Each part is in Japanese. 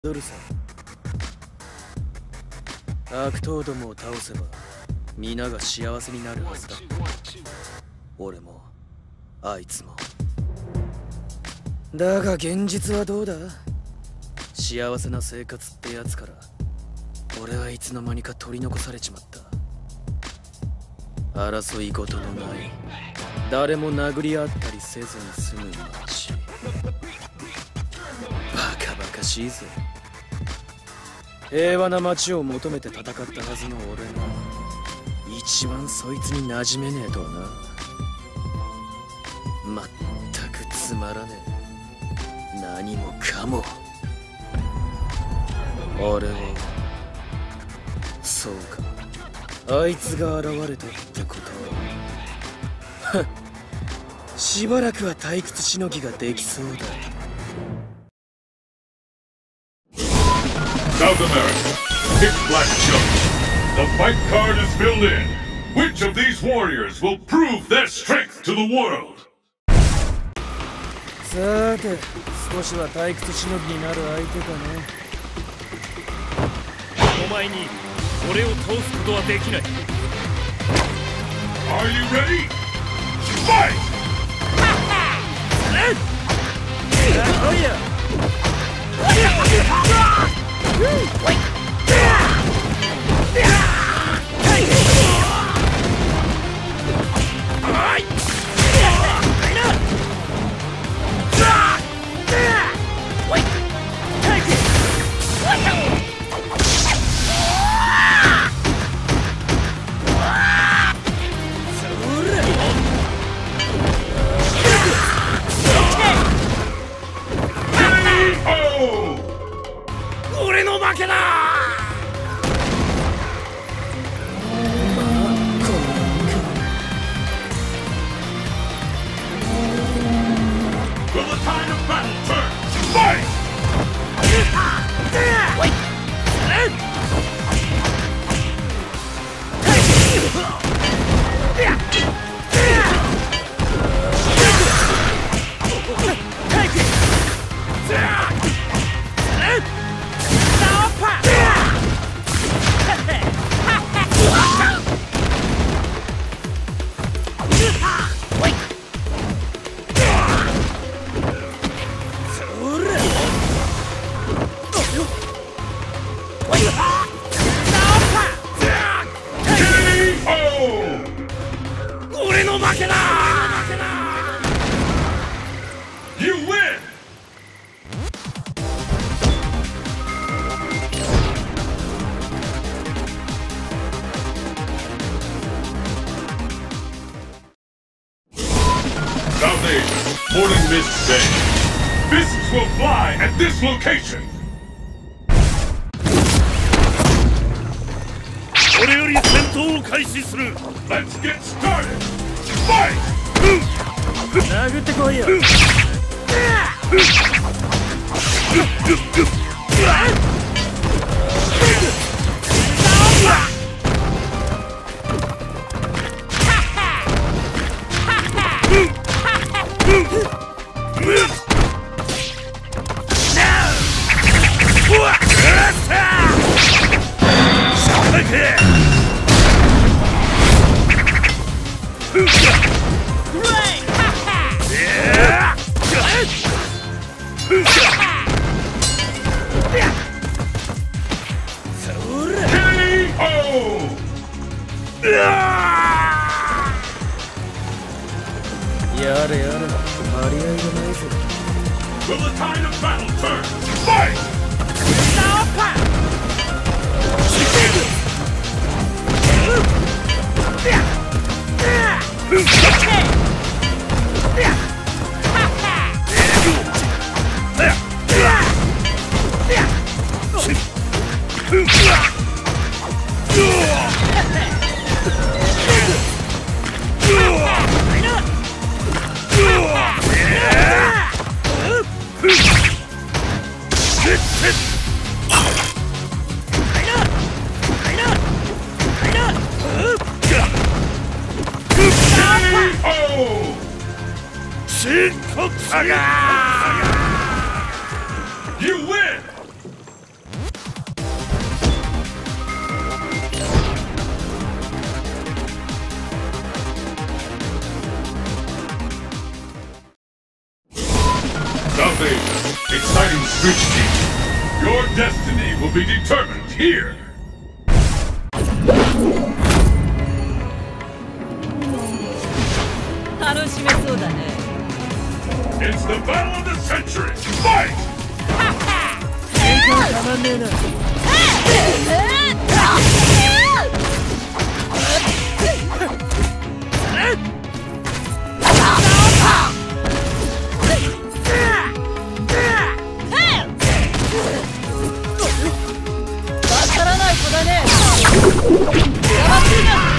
ドルさ。悪党どもを倒せば皆が幸せになるはずだ。俺もあいつも。だが現実はどうだ？幸せな生活ってやつから俺はいつの間にか取り残されちまった。争い事のない誰も殴り合ったりせずに済む街。バカバカしいぜ。平和な街を求めて戦ったはずの俺が一番そいつに馴染めねえとはな。まったくつまらねえ。何もかも俺はそうか、あいつが現れたってことはしばらくは退屈しのぎができそうだ。 South America, Pitch Black Chunk. The fight card is filled in. Which of these warriors will prove their strength to the world? さて、少しは退屈しのぎになる相手かね。 お前に俺を倒すことはできない。 Are you ready? Fight! おいや俺の負けだ。 Will the tide of battle turn? Fight! You win! South Asia, Morning Mist Bay. Fists will fly at this location! 俺より戦闘を開始する。 Let's get started! Fight! 殴ってこいよ。やれやれ、張り合いがないぞ。 Will the tide of battle turn? Fight! You win! Your destiny will be determined here. 楽しめそうだね。 It's the battle of the century. Fight! たまんねえな。 わからない子だね。頑張ってるな。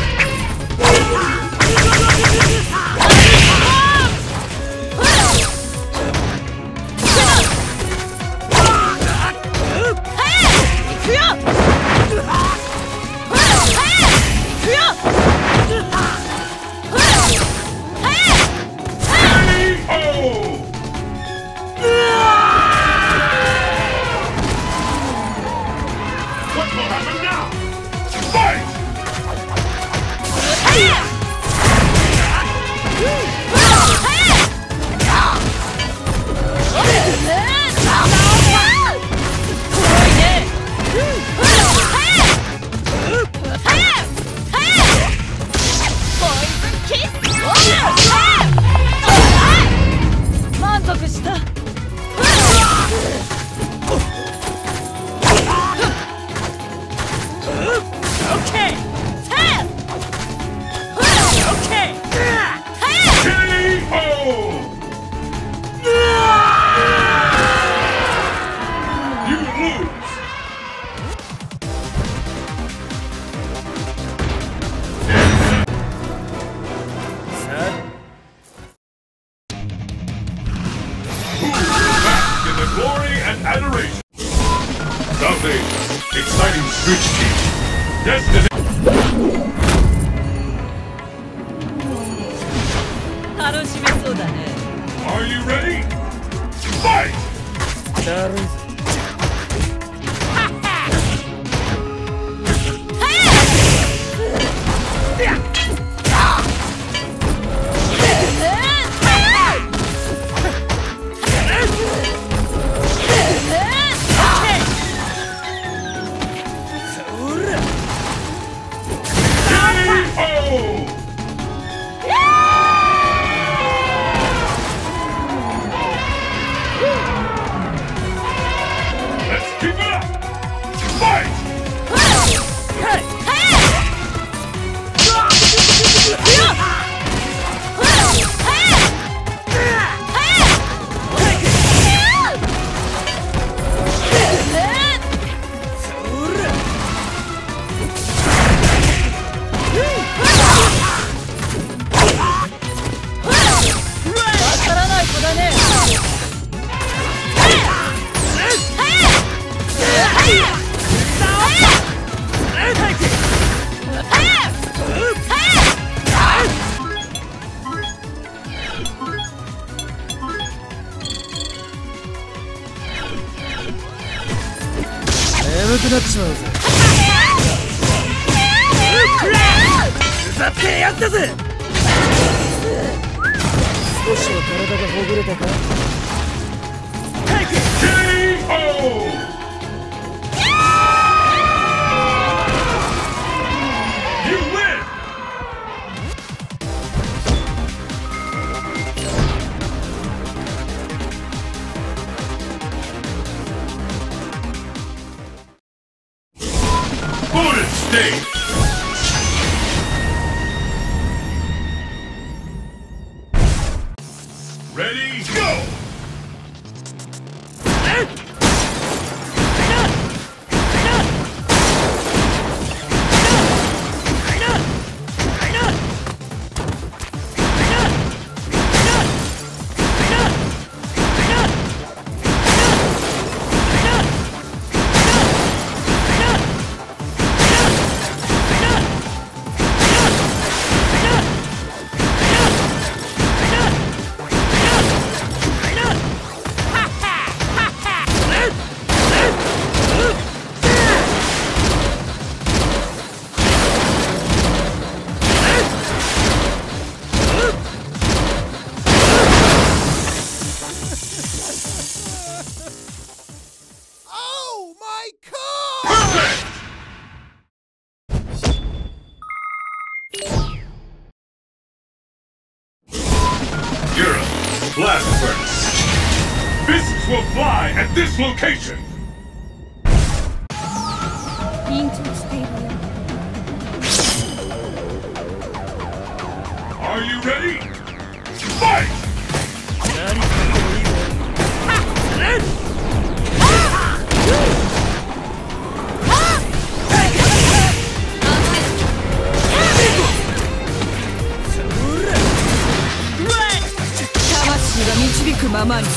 満足した。 Glory and adoration. Something exciting switch team. Destiny. 楽しめそうだね。 Are you ready? Fight! だるいぞ。眠くなっちまうぜ。ふざってやったぜ。少しは体がほぐれたか。 KO! Bonus stage! Ready, go! this location! 緊張しているよ。 Are you ready? Fight! 何かっこいいわ。 魂が導くままに。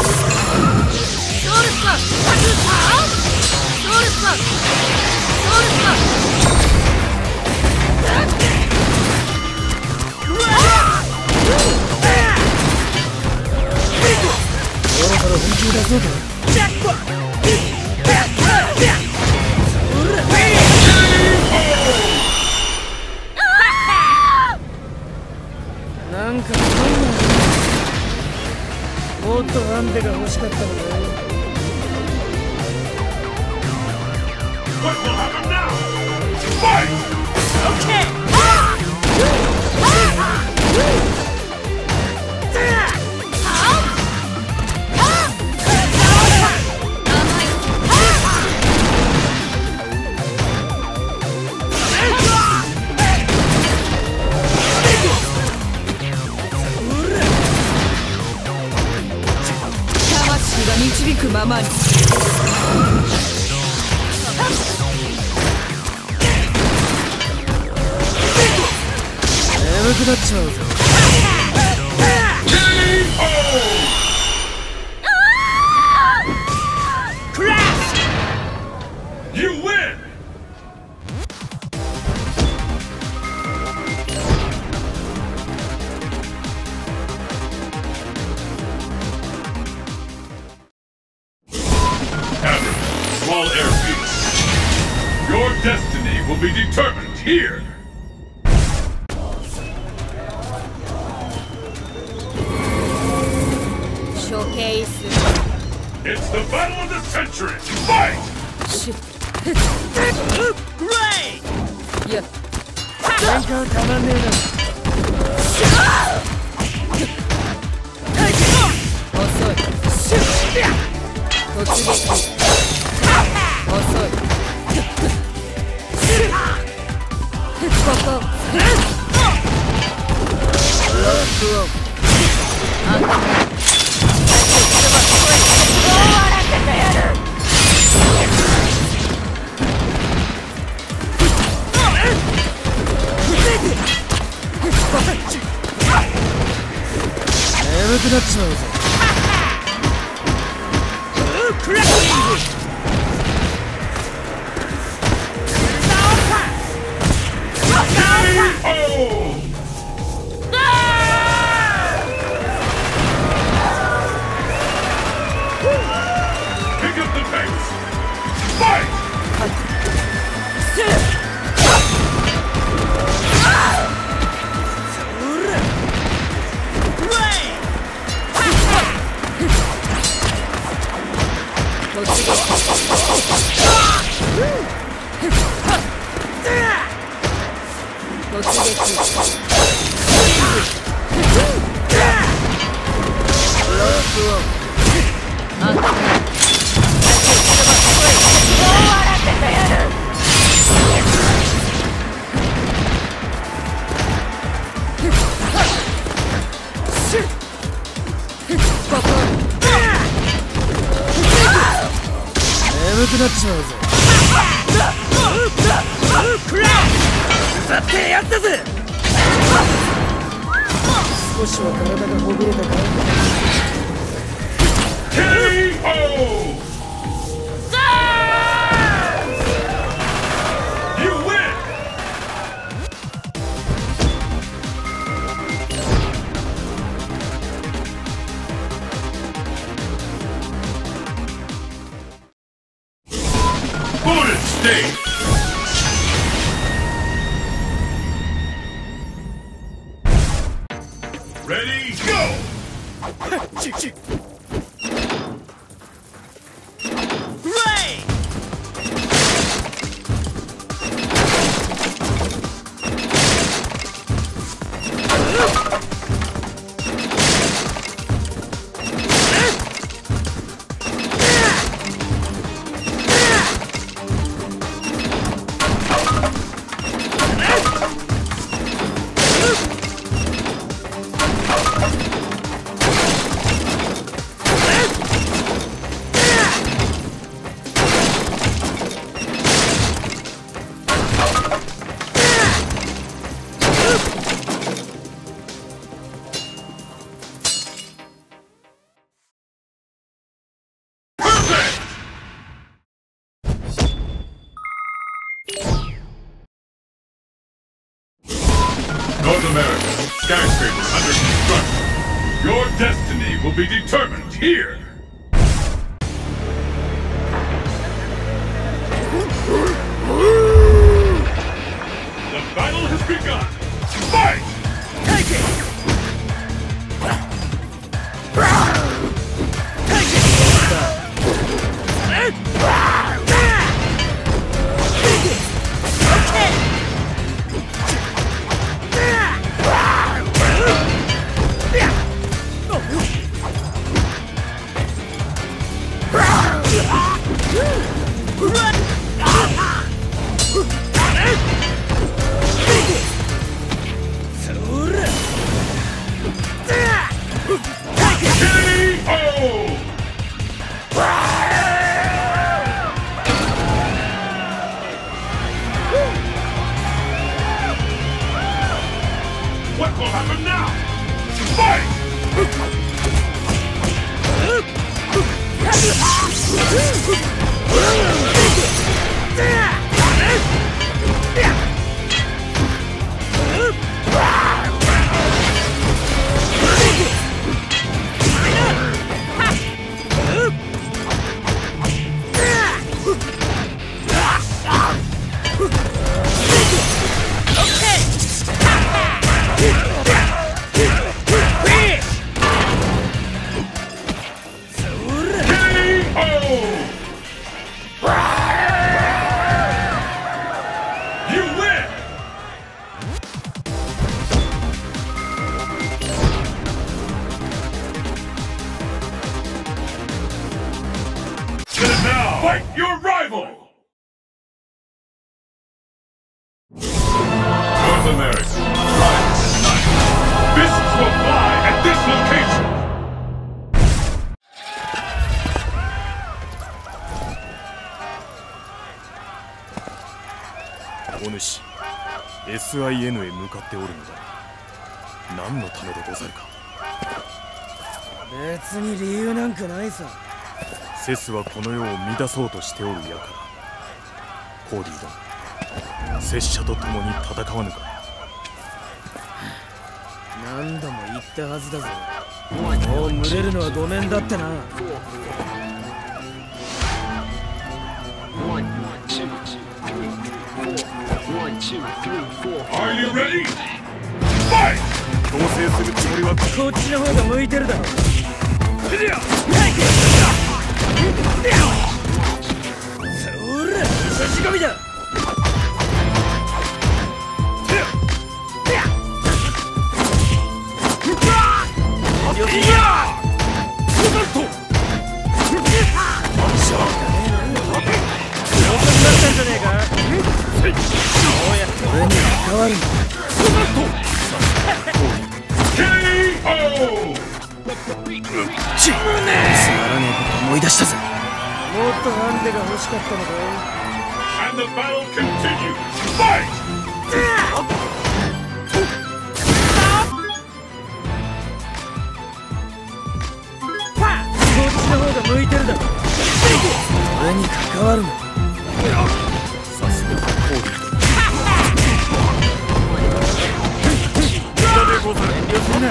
なんかもっとハンデが欲しかったのだよ。 What will happen now? Fight! Okay! 魂が導くままに。 眠くなっちまうぞ。 You win! Captain, small airfield. Your destiny will be determined here. It's the battle of the century! Fight! いや、 なんかたまんねえな。 遅い。突撃。遅い。ここ。ロックオン。あんたも。終わらせてやる。 眠くなっちまうぞ。クラッキング。 Pick up the pace! Fight! 眠くなっちまうぞ。だってやったぜ。少しは体がほぐれたか。 KO! You win! Bonus stage! Ready, go! skyscraper under construction. Your destiny will be determined here. The battle has begun. Fight! Take it! Take it! Okay! What will happen now? Fight! Fight your rival! North America, rise at night. Fists will fly at this location! お主、SIN へ向かっておるのだ。何のためでござるか。 別に理由なんかないさ。 セスはこの世を乱そうとしておるやから。コーディ殿、拙者と共に戦わぬか。 何度も言ったはずだぞ。もう群れるのはごめんだってな。 Are you ready? Fight! 強制するつもりはこっちの方が向いてるだろ。そら、差し込みだ。変わるんだ。つまらねえこと思い出したぜ。もっとハンデが欲しかったのか。 And the battle continues. Fight! こっちの方が向いてるだろ。俺に関わるな。 さすがコーディでござる。 遠慮するな。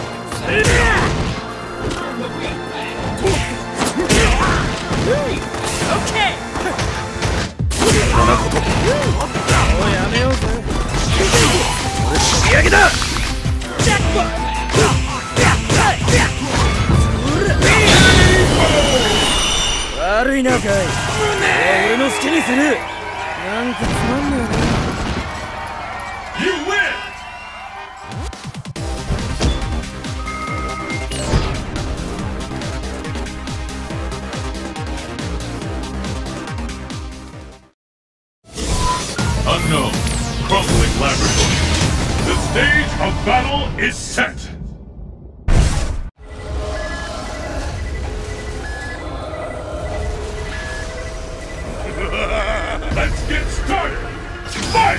こんなこと。 もうやめようぜ。俺仕上げだ。悪いなかい。俺の好きにする。なんかつまんねえな。 You win! Unknown, crumbling laboratory. The stage of battle is set. Let's get started. Fight!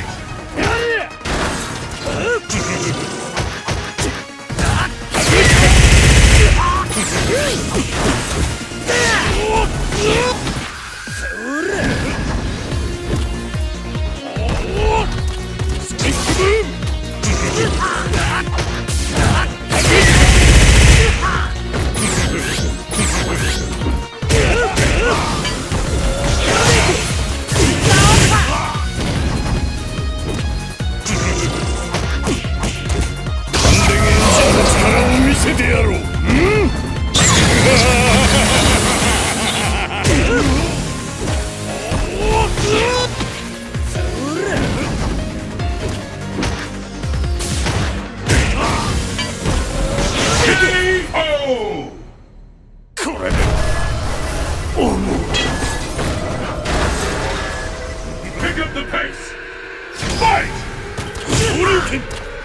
剣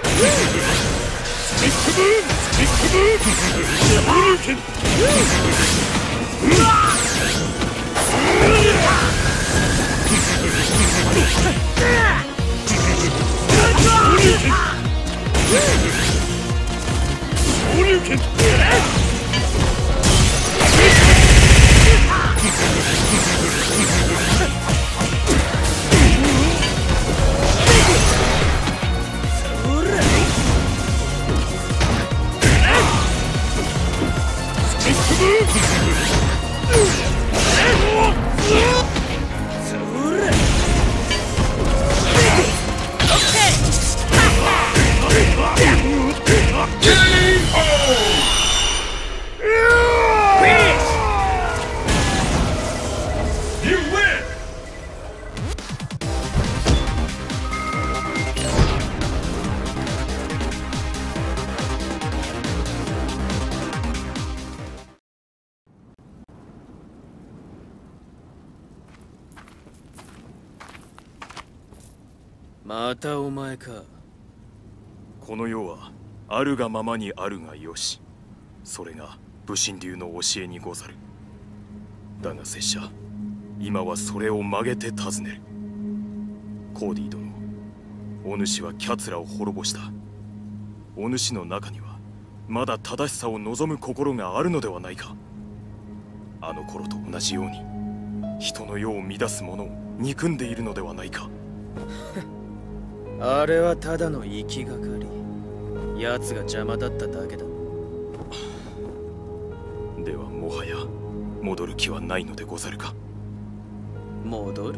スティックブーンスティックブーン昇竜拳昇竜拳またお前か。 この世はあるがままにあるがよし、それが武神流の教えにござる。だが拙者、今はそれを曲げて尋ねる。コーディ殿、お主はキャツラを滅ぼした。お主の中にはまだ正しさを望む心があるのではないか。あの頃と同じように人の世を乱す者を憎んでいるのではないか。 あれはただの行きがかり。奴が邪魔だっただけだ。 ではもはや戻る気はないのでござるか。 戻る？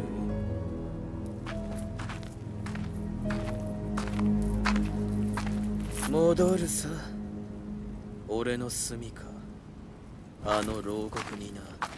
戻るさ。俺の住みか、あの牢獄にな。